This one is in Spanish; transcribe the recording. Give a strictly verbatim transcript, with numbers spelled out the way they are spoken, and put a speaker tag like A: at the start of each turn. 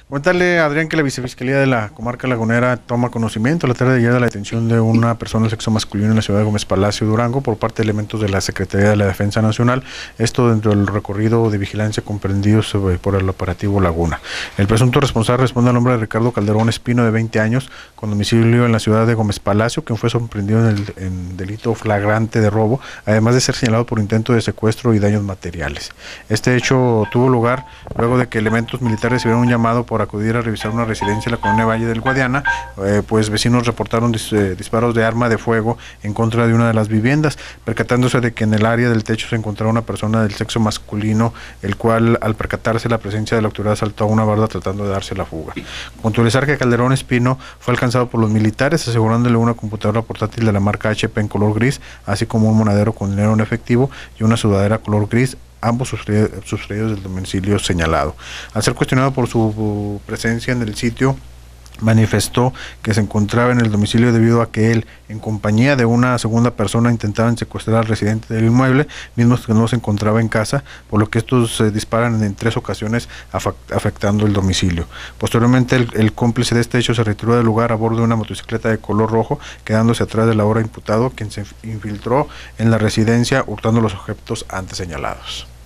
A: Comentarle, Adrián, que la Vicefiscalía de la Comarca Lagunera toma conocimiento la tarde de ayer de la detención de una persona del sexo masculino en la ciudad de Gómez Palacio, Durango, por parte de elementos de la Secretaría de la Defensa Nacional, esto dentro del recorrido de vigilancia comprendido sobre, por el operativo Laguna. El presunto responsable responde al nombre de Ricardo Calderón Espino, de veinte años, con domicilio en la ciudad de Gómez Palacio, quien fue sorprendido en el en delito flagrante de robo, además de ser señalado por intento de secuestro y daños materiales. Este hecho tuvo lugar luego de que elementos militares recibieron un llamado por acudir a revisar una residencia en la colonia Valle del Guadiana, eh, pues vecinos reportaron dis, eh, disparos de arma de fuego en contra de una de las viviendas, percatándose de que en el área del techo se encontraba una persona del sexo masculino, el cual al percatarse la presencia de la autoridad saltó a una barda tratando de darse la fuga. Puntualizar que Calderón Espino fue alcanzado por los militares, asegurándole una computadora portátil de la marca H P en color gris, así como un monedero con dinero en efectivo y una sudadera color gris, ambos sustraídos del domicilio señalado. Al ser cuestionado por su presencia en el sitio, manifestó que se encontraba en el domicilio debido a que él, en compañía de una segunda persona, intentaban secuestrar al residente del inmueble, mismo que no se encontraba en casa, por lo que estos se disparan en tres ocasiones afectando el domicilio. Posteriormente, el, el cómplice de este hecho se retiró del lugar a bordo de una motocicleta de color rojo, quedándose atrás del ahora imputado, quien se infiltró en la residencia hurtando los objetos antes señalados.